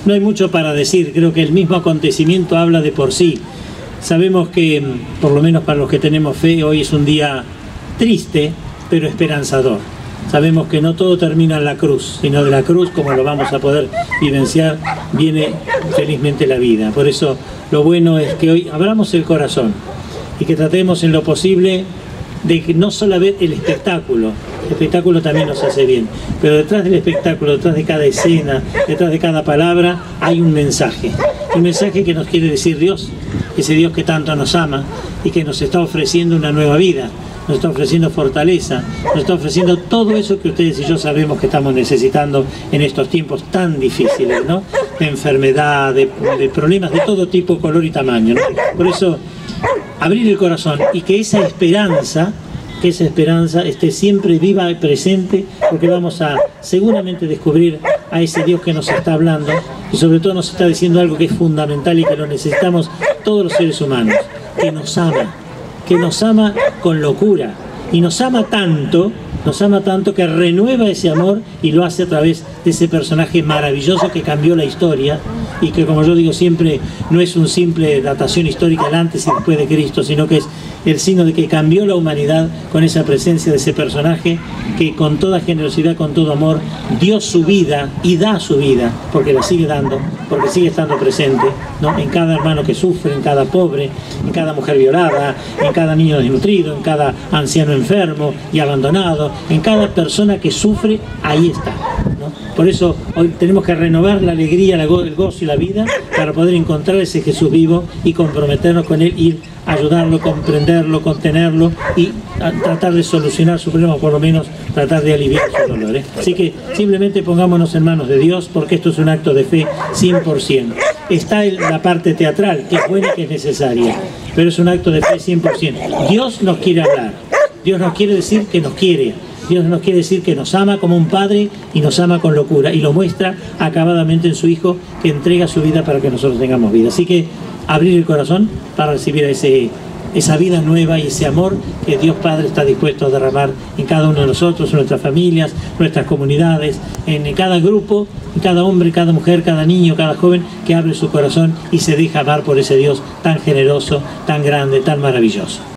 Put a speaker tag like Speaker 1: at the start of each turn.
Speaker 1: No hay mucho para decir, creo que el mismo acontecimiento habla de por sí. Sabemos que, por lo menos para los que tenemos fe, hoy es un día triste, pero esperanzador. Sabemos que no todo termina en la cruz, sino de la cruz, como lo vamos a poder vivenciar, viene felizmente la vida. Por eso lo bueno es que hoy abramos el corazón y que tratemos en lo posible de que no solo ver el espectáculo también nos hace bien, pero detrás del espectáculo, detrás de cada escena, detrás de cada palabra, hay un mensaje que nos quiere decir Dios, ese Dios que tanto nos ama y que nos está ofreciendo una nueva vida, nos está ofreciendo fortaleza, nos está ofreciendo todo eso que ustedes y yo sabemos que estamos necesitando en estos tiempos tan difíciles, ¿no? De enfermedad, de problemas de todo tipo, color y tamaño, ¿no? Por eso, abrir el corazón y que esa esperanza esté siempre viva y presente, porque vamos a seguramente descubrir a ese Dios que nos está hablando y sobre todo nos está diciendo algo que es fundamental y que lo necesitamos todos los seres humanos, que nos ama con locura y nos ama tanto que renueva ese amor y lo hace a través de ese personaje maravilloso que cambió la historia y que, como yo digo siempre, no es un simple datación histórica del antes y después de Cristo, sino que es el signo de que cambió la humanidad con esa presencia de ese personaje que con toda generosidad, con todo amor, dio su vida y da su vida, porque la sigue dando, porque sigue estando presente, ¿no? En cada hermano que sufre, en cada pobre, en cada mujer violada, en cada niño desnutrido, en cada anciano enfermo y abandonado, en cada persona que sufre, ahí está, ¿no? Por eso hoy tenemos que renovar la alegría, el gozo y la vida para poder encontrar ese Jesús vivo y comprometernos con Él, ir a ayudarlo, comprenderlo, contenerlo y tratar de solucionar su problema, o por lo menos tratar de aliviar su dolor, ¿eh? Así que simplemente pongámonos en manos de Dios, porque esto es un acto de fe 100%. Está la parte teatral, que es buena y que es necesaria, pero es un acto de fe 100%. Dios nos quiere hablar, Dios nos quiere decir que nos quiere, Dios nos quiere decir que nos ama como un padre y nos ama con locura, y lo muestra acabadamente en su Hijo, que entrega su vida para que nosotros tengamos vida. Así que abrir el corazón para recibir esa vida nueva y ese amor que Dios Padre está dispuesto a derramar en cada uno de nosotros, en nuestras familias, nuestras comunidades, en cada grupo, en cada hombre, cada mujer, cada niño, cada joven que abre su corazón y se deja amar por ese Dios tan generoso, tan grande, tan maravilloso.